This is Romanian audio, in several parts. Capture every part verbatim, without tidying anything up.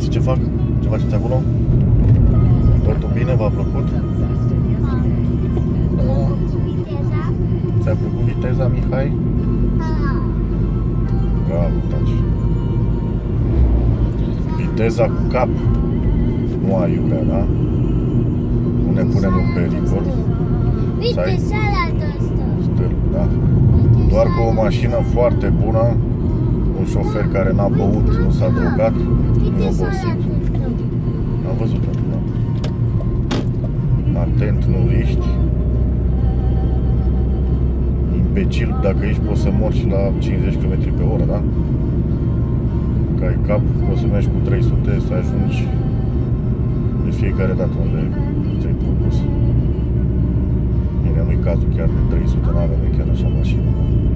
băieții ce fac? Ce faceți acolo? Totul bine? V-a plăcut? Ți-a plăcut viteza, Mihai? Bravo, taci. Viteza cu cap. Nu aiurea, da? Nu ne punem în pericol. Uite, salata asta. Stel, da. Doar cu o mașină foarte bună, un șofer care n-a băut, nu s-a drogat, nu e obosit. Am văzut-o, da. Atent, nu riști. Imbecil, dacă ești, poți să mori și la cincizeci de kilometri pe oră, da? Că ai cap, poți să mergi cu trei sute, să ajungi de fiecare dată unde ți-ai propus. Bine, nu-i cazul chiar de trei sute, n-avem chiar așa mașină.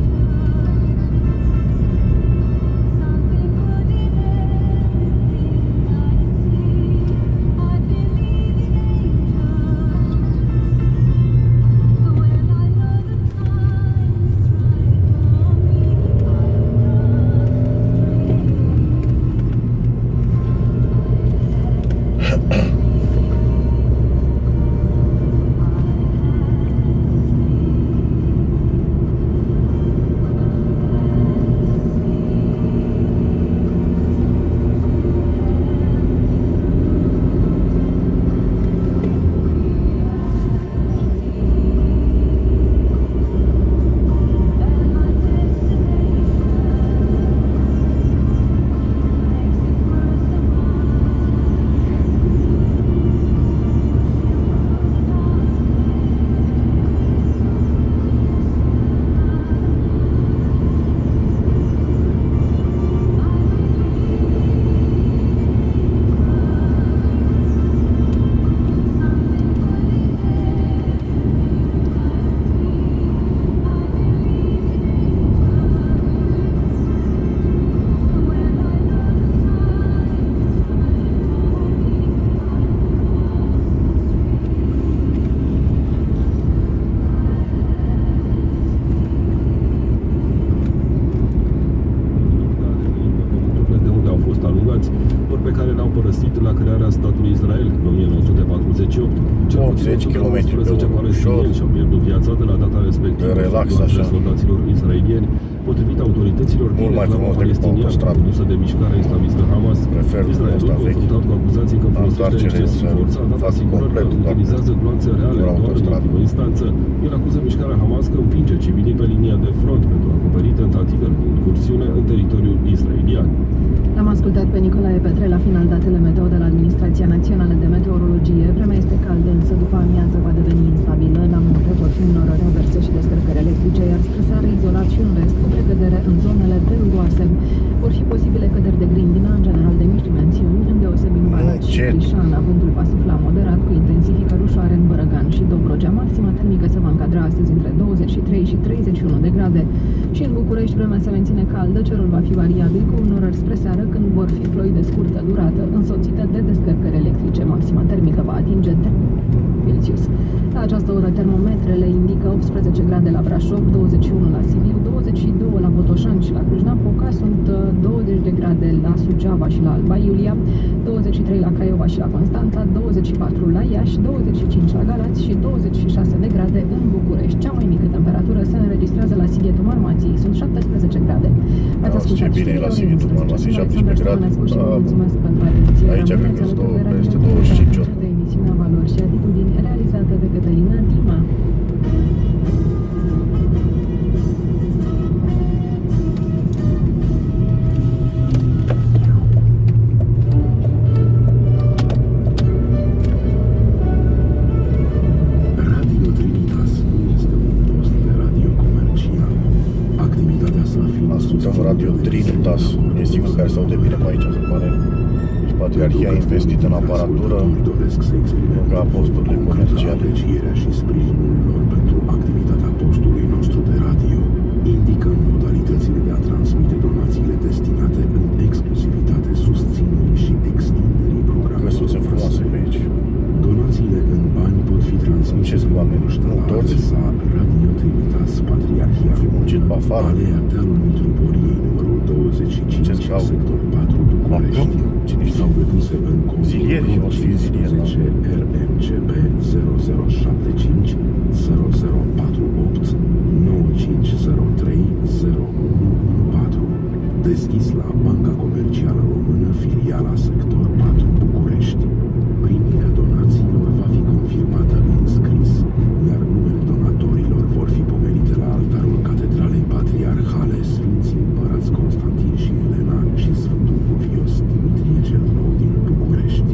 optzeci de kilometri pe oră, ușor, și-au pierdut viața de la data respectivă. relax așa. Soldaților israelieni, potrivit autorităților mult mai frumos decât pe autostradă. condusă de mișcarea islamistă Hamas. Prefer drumul ăsta vechi. Cu acuzații că folosește excesiv forța, a dat asigurări că utilizează gloanțe reale doar în ultimă instanță. El acuză mișcarea Hamas că împinge civilii pe linia de front pentru a acoperi tentativele de incursiune în teritoriul israelian. L-am ascultat pe Nicolae Petre la final datele meteo de la Administrația Națională de Meteorologie. Vremea este caldă, însă după amiază va deveni instabilă. La munte vor fi unorori averse și descărcări electrice, iar spre seară izolat și în rest, cu precădere în zonele beluroase. Vor fi posibile căderi de grindină, în general de mici dimensiuni, îndeosebi în Banat și Crișan. Vântul va sufla moderat cu intensificări ușoare în Bărăgan și Dobrogea. Maxima termică se va încadra astăzi între douăzeci și trei și treizeci și unu de grade. Și în București vremea se menține caldă, cerul va fi variabil cu unorori spre seară, când vor fi ploi de scurtă durată, însoțite de descărcări electrice. Maxima termică va atinge Celsius. La această oră termometrele indică optsprezece grade la Brașov, douăzeci și unu la Sibiu, douăzeci și doi la Botoșani și la Cluj-Napoca, sunt douăzeci de grade la Suceava și la Alba Iulia, douăzeci și trei la Craiova și la Constanța, douăzeci și patru la Iași, douăzeci și cinci la Galați și douăzeci și șase de grade în București. Cea mai mică temperatură se înregistrează la Sighetul Marmației, sunt șaptesprezece grade. Ați ascultat ce bine e la Sighetul Marmației, șaptesprezece grade. Mulțumesc pentru atenție. Aici cred că sunt peste douăzeci și cinci ori. De emisiunea Valori și Atitudini, realizată de Cătălina Dima. Radio Trinitas nu este un post de radio comercial. Activitatea sa fiind Ascultăm Radio Trinitas, e sigur că se aude bine pe aici, se pare. Patriarhia a investit în aparatură, nu ca posturile comerciale. Aprecierea și sprijinul lor pentru activitatea postului nostru de radio indică modalitățile de a transmite donațiile destinate în exclusivitate susținerii și extinderii programului. Căsuțe frumoase pe aici. Donațiile în bani pot fi transmise Ce oameni, nu toți. Radio Trinitas Patriarhia Fi muncit pe afară. Alea Dealul Mitropoliei numărul douăzeci douăzeci și cinci, Ce-ți au? sector patru, București. Cine știe? S-au depuse în Zilierii vor fi zilieri, da? R M C B zero zero șapte cinci zero zero patru opt nouă cinci zero trei zero unu patru, deschis la Banca Comercială Română, filiala sector patru, București. Primirea donațiilor va fi confirmată în scris, iar numele donatorilor vor fi pomenite la altarul Catedralei Patriarhale Sfinții Împărați Constantin și Elena și Sfântul Cuvios Dimitrie cel Nou din București.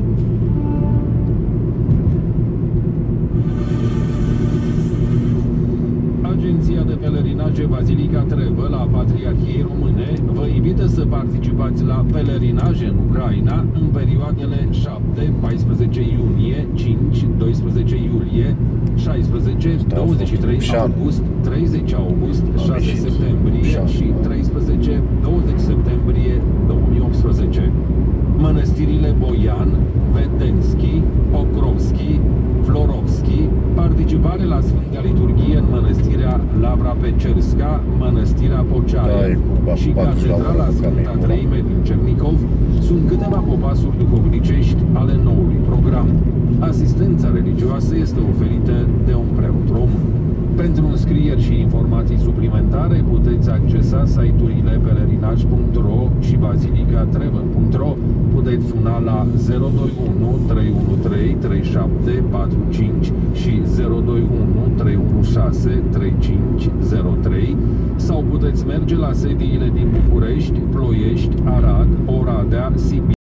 Agenția de Pelerinaje Bazilica Trăvă la Patriarhiei Române vă invită să participați la pelerinaje în Ucraina în perioadele șapte paisprezece iunie, cinci doisprezece iulie, șaisprezece douăzeci și trei august, treizeci august, șase septembrie și treisprezece douăzeci septembrie două mii optsprezece. Mănăstirile Boian, Vedenski, Pokrovski, Florovski, participare la Sfânta Liturghie în Mănăstirea Lavra Pecerska, Mănăstirea Poceare da, și Catedrala Sfânta Treime din Cernicov sunt câteva popasuri duhovnicești ale noului program. Asistența religioasă este oferită de un preot român. Pentru înscrieri și informații suplimentare puteți accesa site-urile pelerinaj punct ro și bazilica trevă punct ro. Puteți suna la zero doi unu trei unu trei trei șapte patru cinci și zero doi unu trei unu șase trei cinci zero trei sau puteți merge la sediile din București, Ploiești, Arad, Oradea, Sibiu.